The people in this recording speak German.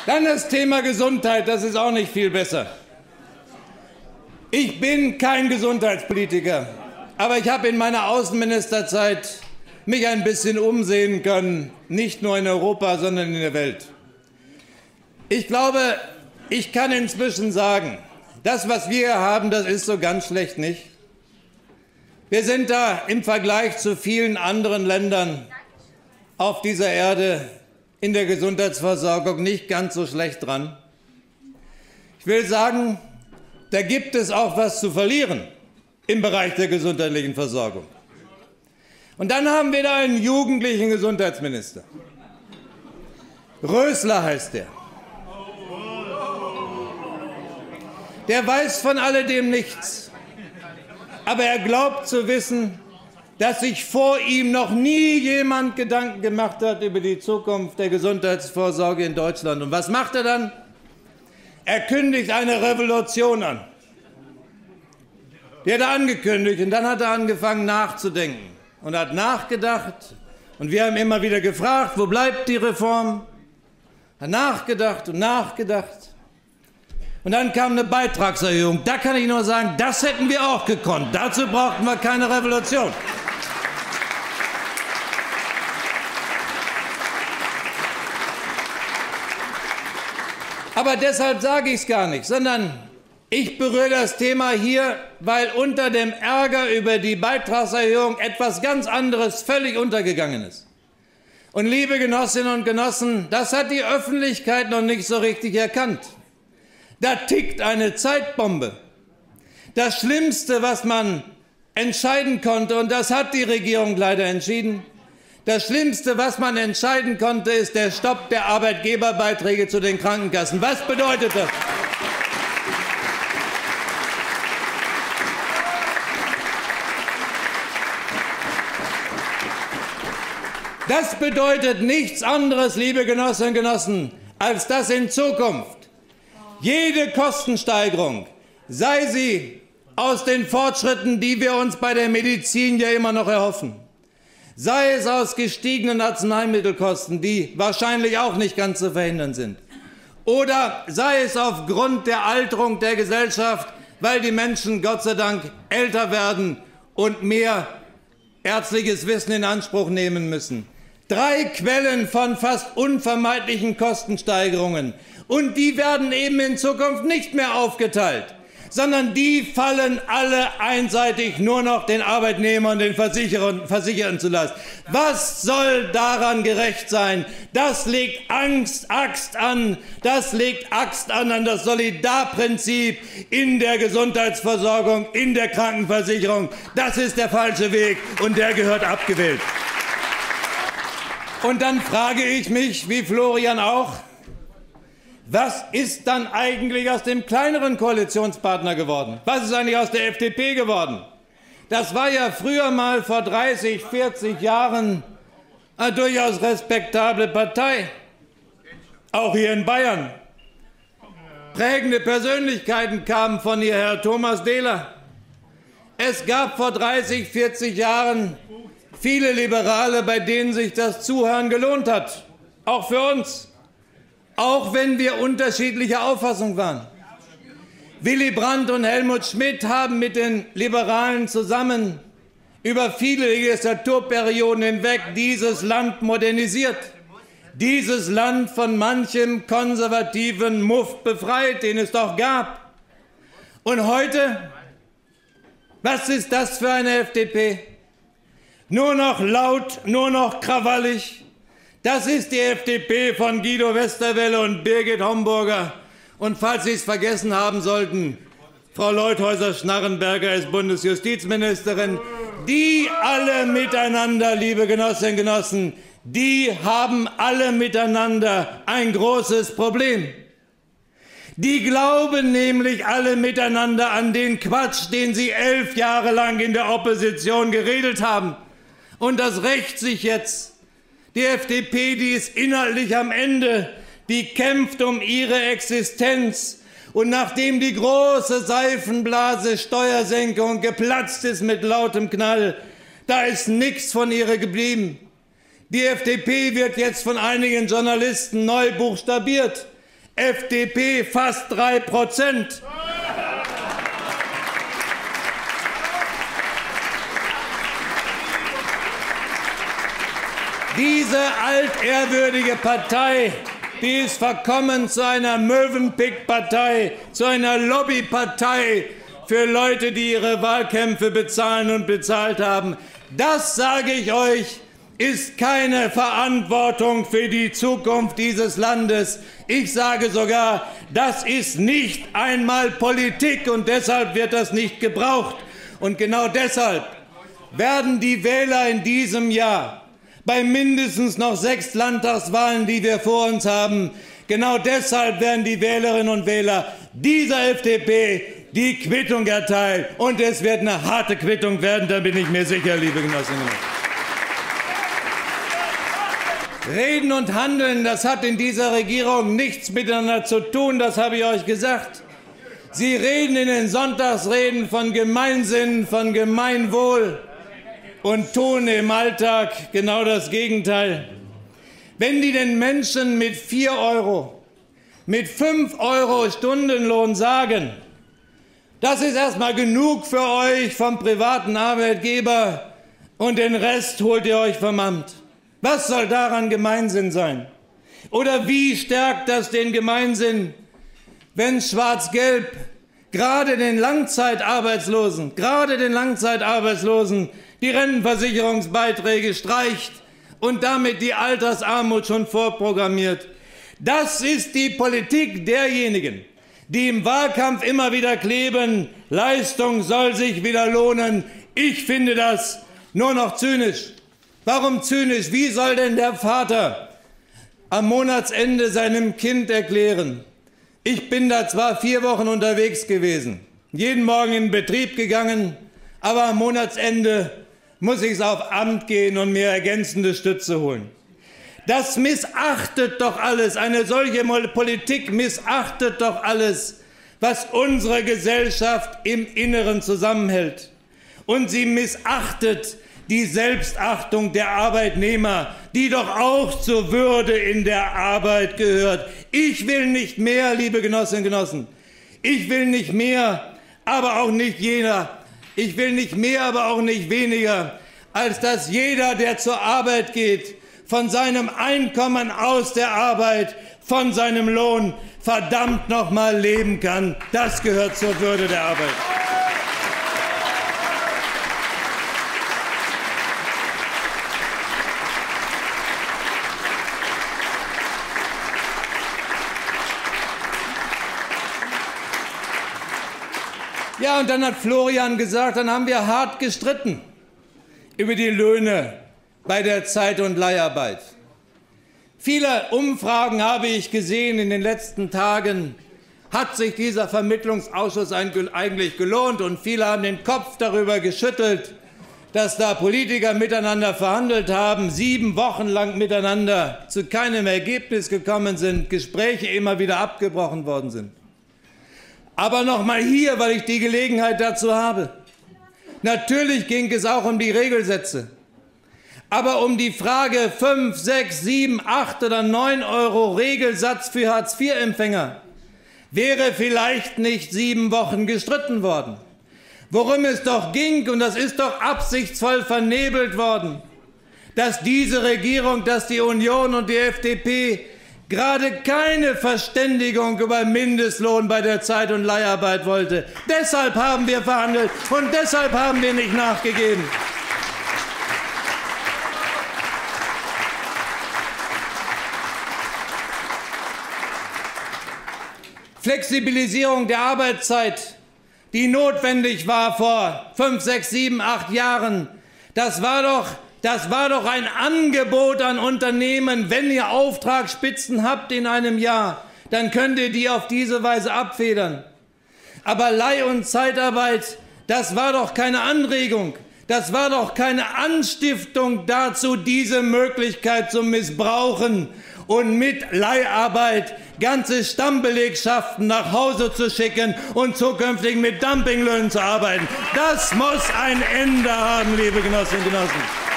Dann das Thema Gesundheit, das ist auch nicht viel besser. Ich bin kein Gesundheitspolitiker, aber ich habe in meiner Außenministerzeit mich ein bisschen umsehen können, nicht nur in Europa, sondern in der Welt. Ich glaube, ich kann inzwischen sagen, das, was wir hier haben, das ist so ganz schlecht nicht. Wir sind da im Vergleich zu vielen anderen Ländern auf dieser Erde in der Gesundheitsversorgung nicht ganz so schlecht dran. Ich will sagen, da gibt es auch was zu verlieren im Bereich der gesundheitlichen Versorgung. Und dann haben wir da einen jugendlichen Gesundheitsminister. Rösler heißt der. Der weiß von alledem nichts. Aber er glaubt zu wissen, dass sich vor ihm noch nie jemand Gedanken gemacht hat über die Zukunft der Gesundheitsvorsorge in Deutschland. Und was macht er dann? Er kündigt eine Revolution an. Die hat er angekündigt und dann hat er angefangen nachzudenken und hat nachgedacht. Und wir haben immer wieder gefragt, wo bleibt die Reform? Hat nachgedacht und nachgedacht. Und dann kam eine Beitragserhöhung. Da kann ich nur sagen, das hätten wir auch gekonnt. Dazu brauchten wir keine Revolution. Aber deshalb sage ich es gar nicht, sondern ich berühre das Thema hier, weil unter dem Ärger über die Beitragserhöhung etwas ganz anderes völlig untergegangen ist. Und liebe Genossinnen und Genossen, das hat die Öffentlichkeit noch nicht so richtig erkannt. Da tickt eine Zeitbombe. Das Schlimmste, was man entscheiden konnte, und das hat die Regierung leider entschieden, das Schlimmste, was man entscheiden konnte, ist der Stopp der Arbeitgeberbeiträge zu den Krankenkassen. Was bedeutet das? Das bedeutet nichts anderes, liebe Genossinnen und Genossen, als dass in Zukunft jede Kostensteigerung, sei sie aus den Fortschritten, die wir uns bei der Medizin ja immer noch erhoffen, sei es aus gestiegenen Arzneimittelkosten, die wahrscheinlich auch nicht ganz zu verhindern sind, oder sei es aufgrund der Alterung der Gesellschaft, weil die Menschen Gott sei Dank älter werden und mehr ärztliches Wissen in Anspruch nehmen müssen. 3 Quellen von fast unvermeidlichen Kostensteigerungen. Und die werden eben in Zukunft nicht mehr aufgeteilt, sondern die fallen alle einseitig nur noch den Arbeitnehmern und den Versicherern zu Last. Was soll daran gerecht sein? Das legt Axt an das Solidarprinzip in der Gesundheitsversorgung, in der Krankenversicherung. Das ist der falsche Weg und der gehört abgewählt. Und dann frage ich mich, wie Florian auch, was ist dann eigentlich aus dem kleineren Koalitionspartner geworden? Was ist eigentlich aus der FDP geworden? Das war ja früher mal vor 30, 40 Jahren eine durchaus respektable Partei. Auch hier in Bayern. Prägende Persönlichkeiten kamen von ihr, Herr Thomas Dehler. Es gab vor 30, 40 Jahren viele Liberale, bei denen sich das Zuhören gelohnt hat. Auch für uns. Auch wenn wir unterschiedlicher Auffassung waren. Willy Brandt und Helmut Schmidt haben mit den Liberalen zusammen über viele Legislaturperioden hinweg dieses Land modernisiert. Dieses Land von manchem konservativen Muff befreit, den es doch gab. Und heute, was ist das für eine FDP? Nur noch laut, nur noch krawallig. Das ist die FDP von Guido Westerwelle und Birgit Homburger. Und falls Sie es vergessen haben sollten, Frau Leuthäuser-Schnarrenberger ist Bundesjustizministerin. Die alle miteinander, liebe Genossinnen und Genossen, die haben alle miteinander ein großes Problem. Die glauben nämlich alle miteinander an den Quatsch, den sie 11 Jahre lang in der Opposition geredet haben. Und das rächt sich jetzt. Die FDP, die ist inhaltlich am Ende, die kämpft um ihre Existenz. Und nachdem die große Seifenblase Steuersenkung geplatzt ist mit lautem Knall, da ist nichts von ihr geblieben. Die FDP wird jetzt von einigen Journalisten neu buchstabiert. FDP fast 3%. Diese altehrwürdige Partei, die ist verkommen zu einer Möwenpick-Partei, zu einer Lobbypartei für Leute, die ihre Wahlkämpfe bezahlen und bezahlt haben. Das, sage ich euch, ist keine Verantwortung für die Zukunft dieses Landes. Ich sage sogar, das ist nicht einmal Politik und deshalb wird das nicht gebraucht. Und genau deshalb werden die Wähler in diesem Jahr bei mindestens noch 6 Landtagswahlen, die wir vor uns haben, genau deshalb werden die Wählerinnen und Wähler dieser FDP die Quittung erteilen. Und es wird eine harte Quittung werden, da bin ich mir sicher, liebe Genossinnen und Genossen. Reden und Handeln, das hat in dieser Regierung nichts miteinander zu tun, das habe ich euch gesagt. Sie reden in den Sonntagsreden von Gemeinsinn, von Gemeinwohl und tun im Alltag genau das Gegenteil. Wenn die den Menschen mit 4 €, mit 5 € Stundenlohn sagen, das ist erstmal genug für euch vom privaten Arbeitgeber und den Rest holt ihr euch vom Amt. Was soll daran Gemeinsinn sein? Oder wie stärkt das den Gemeinsinn, wenn Schwarz-Gelb gerade den Langzeitarbeitslosen, die Rentenversicherungsbeiträge streicht und damit die Altersarmut schon vorprogrammiert? Das ist die Politik derjenigen, die im Wahlkampf immer wieder kleben, Leistung soll sich wieder lohnen. Ich finde das nur noch zynisch. Warum zynisch? Wie soll denn der Vater am Monatsende seinem Kind erklären, ich bin da zwar 4 Wochen unterwegs gewesen, jeden Morgen in den Betrieb gegangen, aber am Monatsende muss ich auf Amt gehen und mir ergänzende Stütze holen. Das missachtet doch alles, eine solche Politik missachtet doch alles, was unsere Gesellschaft im Inneren zusammenhält. Und sie missachtet die Selbstachtung der Arbeitnehmer, die doch auch zur Würde in der Arbeit gehört. Ich will nicht mehr, liebe Genossinnen und Genossen, ich will nicht mehr, aber auch nicht ich will nicht mehr, aber auch nicht weniger, als dass jeder, der zur Arbeit geht, von seinem Einkommen aus der Arbeit, von seinem Lohn verdammt noch mal leben kann. Das gehört zur Würde der Arbeit. Ja, und dann hat Florian gesagt, dann haben wir hart gestritten über die Löhne bei der Zeit- und Leiharbeit. Viele Umfragen habe ich gesehen in den letzten Tagen. Hat sich dieser Vermittlungsausschuss eigentlich gelohnt? Und viele haben den Kopf darüber geschüttelt, dass da Politiker miteinander verhandelt haben, 7 Wochen lang miteinander zu keinem Ergebnis gekommen sind, Gespräche immer wieder abgebrochen worden sind. Aber noch mal hier, weil ich die Gelegenheit dazu habe. Natürlich ging es auch um die Regelsätze. Aber um die Frage 5, 6, 7, 8 oder 9 € Regelsatz für Hartz-IV-Empfänger wäre vielleicht nicht 7 Wochen gestritten worden. Worum es doch ging, und das ist doch absichtsvoll vernebelt worden, dass diese Regierung, dass die Union und die FDP gerade keine Verständigung über Mindestlohn bei der Zeit- und Leiharbeit wollte. Deshalb haben wir verhandelt und deshalb haben wir nicht nachgegeben. Flexibilisierung der Arbeitszeit, die notwendig war vor 5, 6, 7, 8 Jahren, das war doch ein Angebot an Unternehmen, wenn ihr Auftragsspitzen habt in einem Jahr, dann könnt ihr die auf diese Weise abfedern. Aber Leih- und Zeitarbeit, das war doch keine Anregung, das war doch keine Anstiftung dazu, diese Möglichkeit zu missbrauchen und mit Leiharbeit ganze Stammbelegschaften nach Hause zu schicken und zukünftig mit Dumpinglöhnen zu arbeiten. Das muss ein Ende haben, liebe Genossinnen und Genossen.